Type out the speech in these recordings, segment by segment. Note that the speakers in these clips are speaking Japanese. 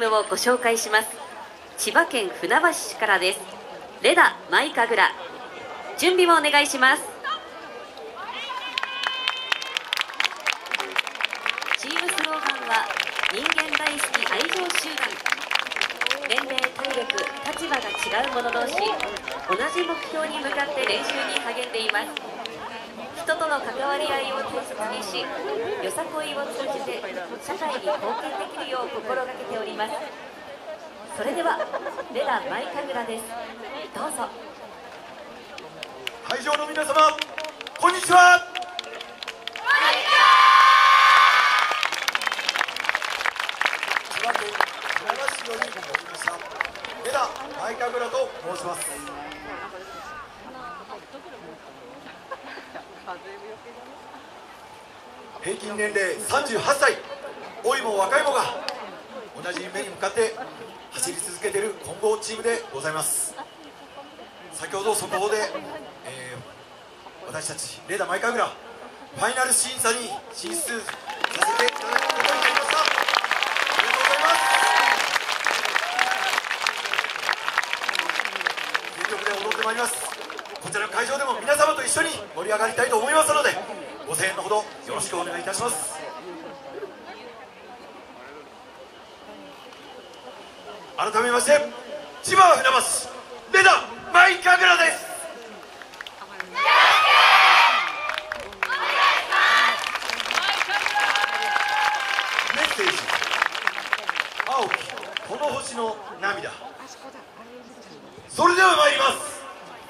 ルをご紹介します。千葉県船橋市からです。レダマイカグラ、準備もお願いします。チームスローガンは人間大好き愛情集団。年齢、体力、立場が違う者同士、同じ目標に向かって練習に励んでいます。人との関わり合いを大切にし、よさこいを通じて社会に貢献できるよう心がけております。それではレダマイカグラです。どうぞ。 会場の皆様、こんにちは。千葉県船橋市よりおりましたレダマイカグラと申します。平均年齢38歳、老いも若いもが同じ夢に向かって走り続けている混合チームでございます。先ほど速報で、私たちレダマイカグラファイナル審査に進出させていただくことになりました。ありがとうございます。全力で踊ってまいります。こちらの会場でも皆様と一緒に盛り上がりたいと思いますので、ご声援のほどよろしくお願いいたします。改めまして千葉船橋レダマイカグラです。メッセージ、青きこの星の涙。それでは参ります。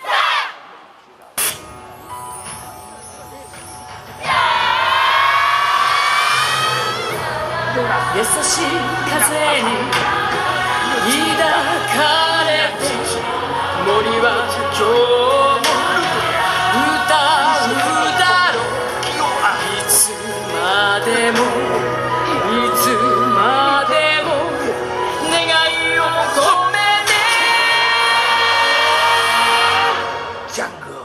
優しい風に抱かれて森は今日も歌うだろう。いつまでもいつまでも願いを込めてジャングル。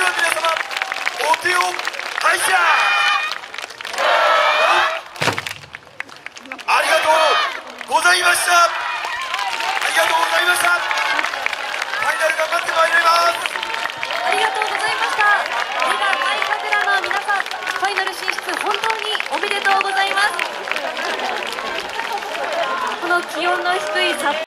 は皆様お手を拝借。ありがとうございました。ありがとうございました。ファイナル頑張ってまいります。 ありがとうございました。ではマイカテラの皆さん、ファイナル進出本当におめでとうございます。この気温の低い札幌